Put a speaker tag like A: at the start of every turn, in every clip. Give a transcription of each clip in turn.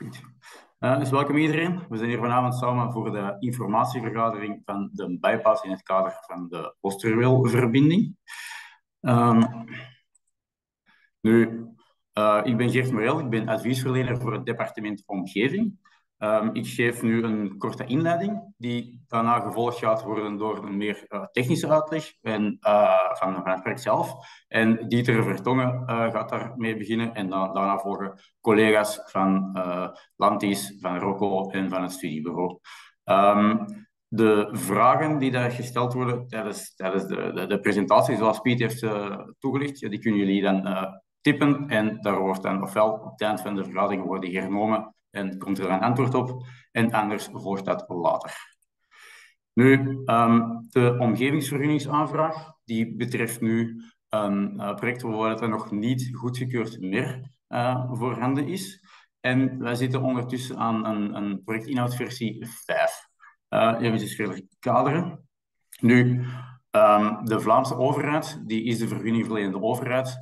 A: Goed. Dus welkom iedereen. We zijn hier vanavond samen voor de informatievergadering van de bypass in het kader van de Oosterweelverbinding. Um, nu, ik ben Geert Morel, ik ben adviesverlener voor het departement Omgeving. Ik geef nu een korte inleiding, die daarna gevolgd gaat worden door een meer technische uitleg van het project zelf. En Dieter Vertongen gaat daarmee beginnen en daarna volgen collega's van Lantis, van Rocco en van het studiebureau. De vragen die daar gesteld worden tijdens de presentatie, zoals Piet heeft toegelicht, die kunnen jullie dan tippen en daar wordt dan ofwel op het eind van de vergadering worden hernomen en komt er een antwoord op, en anders volgt dat later. Nu, de omgevingsvergunningsaanvraag, die betreft nu een project waar er nog niet goedgekeurd meer voorhanden is. En wij zitten ondertussen aan een projectinhoudversie 5. Even verder kaderen. Nu, de Vlaamse overheid, die is de vergunningverlenende overheid,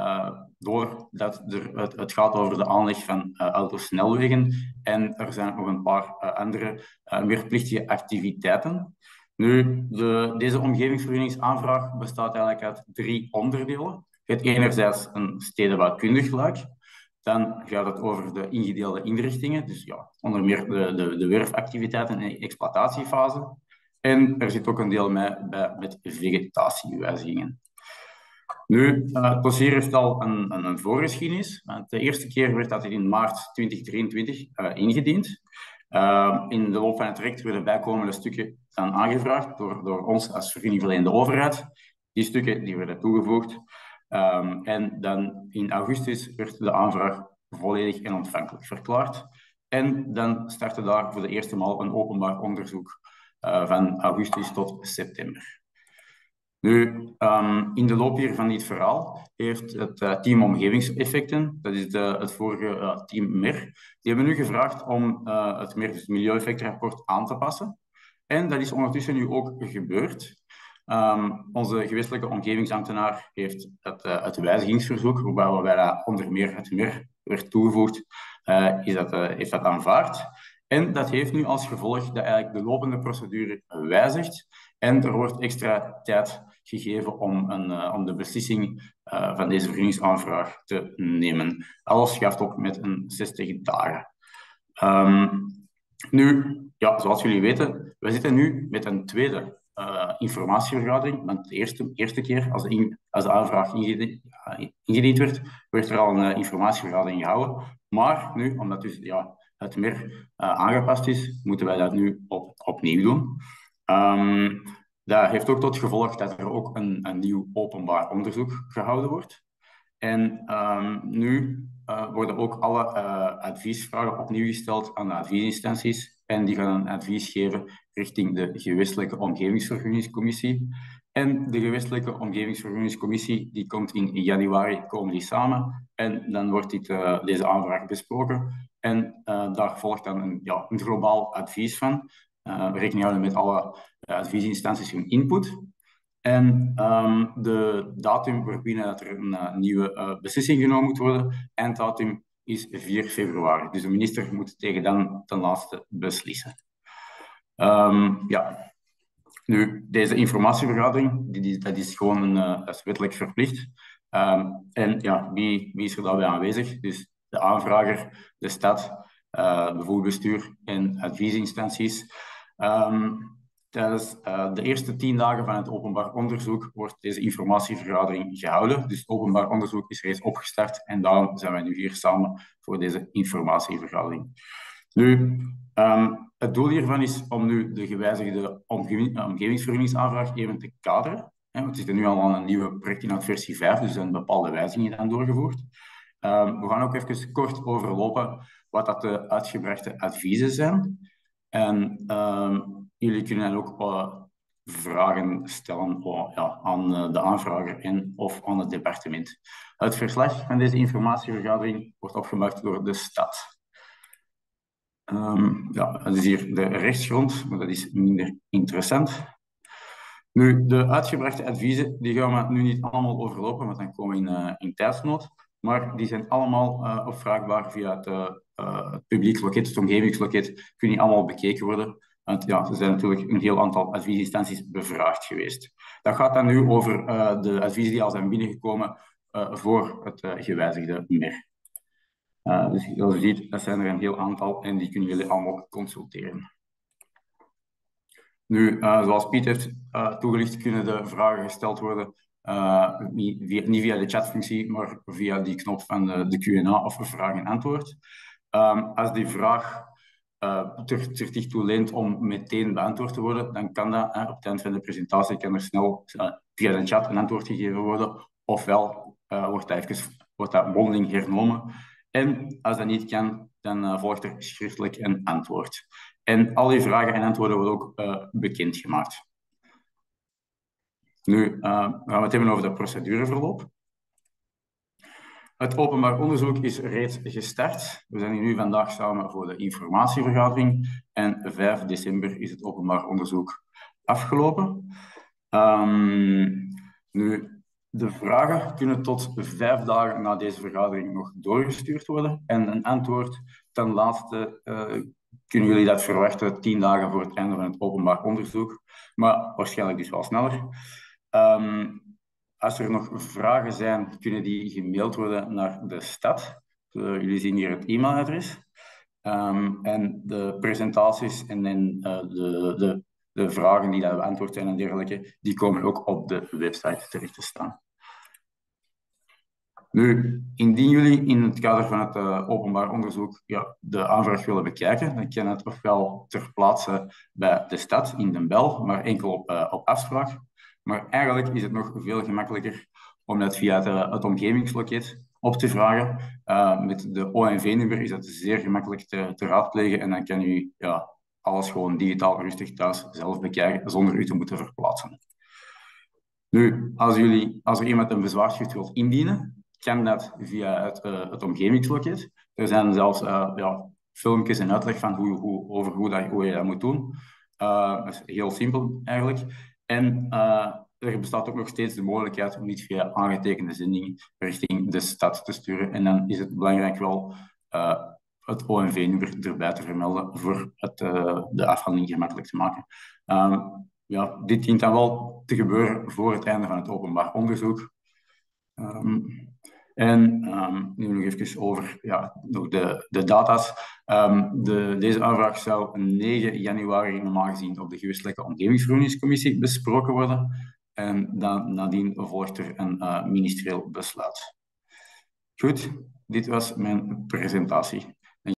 A: doordat het gaat over de aanleg van autosnelwegen en er zijn nog een paar andere meer plichtige activiteiten. Nu, deze omgevingsvergunningsaanvraag bestaat eigenlijk uit 3 onderdelen. Het enerzijds een stedenbouwkundig luik. Dan gaat het over de ingedeelde inrichtingen, dus ja, onder meer de werfactiviteiten en de exploitatiefase. En er zit ook een deel bij met vegetatiewijzigingen. Nu, het dossier heeft al een voorgeschiedenis. De eerste keer werd dat in maart 2023 ingediend. In de loop van het traject werden bijkomende stukken dan aangevraagd door ons als vergunningverlenende overheid. Die stukken die werden toegevoegd. En dan in augustus werd de aanvraag volledig en ontvankelijk verklaard. En dan startte daar voor de eerste maal een openbaar onderzoek van augustus tot september. Nu, in de loop hier van dit verhaal heeft het team Omgevingseffecten, dat is het vorige team MER, die hebben nu gevraagd om het MER, dus het Milieueffectenrapport, aan te passen. En dat is ondertussen nu ook gebeurd. Onze gewestelijke omgevingsambtenaar heeft het wijzigingsverzoek, waarbij dat onder meer het MER werd toegevoegd, heeft dat aanvaard. En dat heeft nu als gevolg dat eigenlijk de lopende procedure wijzigt en er wordt extra tijd gegeven om de beslissing van deze vergunningsaanvraag te nemen. Alles schaft op met een 60 dagen. Nu, ja, zoals jullie weten, we zitten nu met een tweede informatievergadering. Want de eerste keer als de aanvraag ingediend werd er al een informatievergadering gehouden. Maar nu, omdat dus, ja, het meer aangepast is, moeten wij dat nu opnieuw doen. Dat heeft ook tot gevolg dat er ook een nieuw openbaar onderzoek gehouden wordt. En nu worden ook alle adviesvragen opnieuw gesteld aan de adviesinstanties. En die gaan een advies geven richting de gewestelijke omgevingsvergunningscommissie. En de gewestelijke omgevingsvergunningscommissie die komt in januari komen die samen. En dan wordt deze aanvraag besproken. En daar volgt dan een globaal advies van. We rekening houden met alle adviesinstanties hun input. En de datum waarbinnen dat er een nieuwe beslissing genomen moet worden, einddatum is 4 februari. Dus de minister moet tegen dan ten laatste beslissen. Ja. Nu, deze informatievergadering, dat is gewoon dat is wettelijk verplicht. En ja, wie is er daarbij aanwezig? Dus de aanvrager, de stad, bevoegd en adviesinstanties. Tijdens de eerste 10 dagen van het openbaar onderzoek wordt deze informatievergadering gehouden. Dus het openbaar onderzoek is reeds opgestart en daarom zijn wij nu hier samen voor deze informatievergadering. Nu, het doel hiervan is om nu de gewijzigde omgevingsvergunningsaanvraag even te kaderen. Want we zitten nu al aan een nieuwe projectinhoud versie 5, dus er zijn bepaalde wijzigingen aan doorgevoerd. We gaan ook even kort overlopen wat dat de uitgebrachte adviezen zijn. En jullie kunnen ook vragen stellen aan de aanvrager en of aan het departement. Het verslag van deze informatievergadering wordt opgemaakt door de stad. Ja, dat is hier de rechtsgrond, maar dat is minder interessant. Nu, de uitgebrachte adviezen die gaan we nu niet allemaal overlopen, want dan komen we in tijdsnood. maar die zijn allemaal opvraagbaar via het publieksloket, het omgevingsloket, kunnen die allemaal bekeken worden. Want ja, er zijn natuurlijk een heel aantal adviesinstanties bevraagd geweest. Dat gaat dan nu over de adviezen die al zijn binnengekomen voor het gewijzigde MER. Dus zoals u ziet, dat zijn er een heel aantal en die kunnen jullie allemaal consulteren. Nu, zoals Piet heeft toegelicht, kunnen de vragen gesteld worden niet via de chatfunctie, maar via die knop van de Q&A of vraag en antwoord. Als die vraag er zich toe leent om meteen beantwoord te worden, dan kan dat op het eind van de presentatie kan er snel via de chat een antwoord gegeven worden, ofwel wordt dat mondeling hernomen. En als dat niet kan, dan volgt er schriftelijk een antwoord. En al die vragen en antwoorden worden ook bekendgemaakt. Nu gaan we het hebben over de procedureverloop. Het openbaar onderzoek is reeds gestart. We zijn hier nu vandaag samen voor de informatievergadering. En 5 december is het openbaar onderzoek afgelopen. Nu, de vragen kunnen tot 5 dagen na deze vergadering nog doorgestuurd worden. En een antwoord ten laatste kunnen jullie dat verwachten 10 dagen voor het einde van het openbaar onderzoek. Maar waarschijnlijk dus wel sneller. Als er nog vragen zijn, kunnen die gemaild worden naar de stad. Jullie zien hier het e-mailadres. En de presentaties en de vragen die daar beantwoord zijn en dergelijke, die komen ook op de website terecht te staan. Nu, indien jullie in het kader van het openbaar onderzoek de aanvraag willen bekijken, dan kan het ofwel ter plaatse bij de stad in Den Bel, maar enkel op afspraak. Maar eigenlijk is het nog veel gemakkelijker om dat via het omgevingsloket op te vragen. Met de ONV-nummer is dat zeer gemakkelijk te raadplegen en dan kan u alles gewoon digitaal rustig thuis zelf bekijken zonder u te moeten verplaatsen. Nu, als er iemand een bezwaarschrift wilt indienen, kan dat via het omgevingsloket. Er zijn zelfs filmpjes en uitleg van hoe je dat moet doen. Dat is heel simpel eigenlijk. En er bestaat ook nog steeds de mogelijkheid om niet via aangetekende zending richting de stad te sturen. En dan is het belangrijk wel het ONV-nummer erbij te vermelden voor de afhandeling gemakkelijk te maken. Dit dient dan wel te gebeuren voor het einde van het openbaar onderzoek. Nu nog even over nog de data's. Deze aanvraag zou 9 januari normaal gezien op de gewestelijke omgevingsvergunningscommissie besproken worden. En dan nadien volgt er een ministerieel besluit. Goed, dit was mijn presentatie.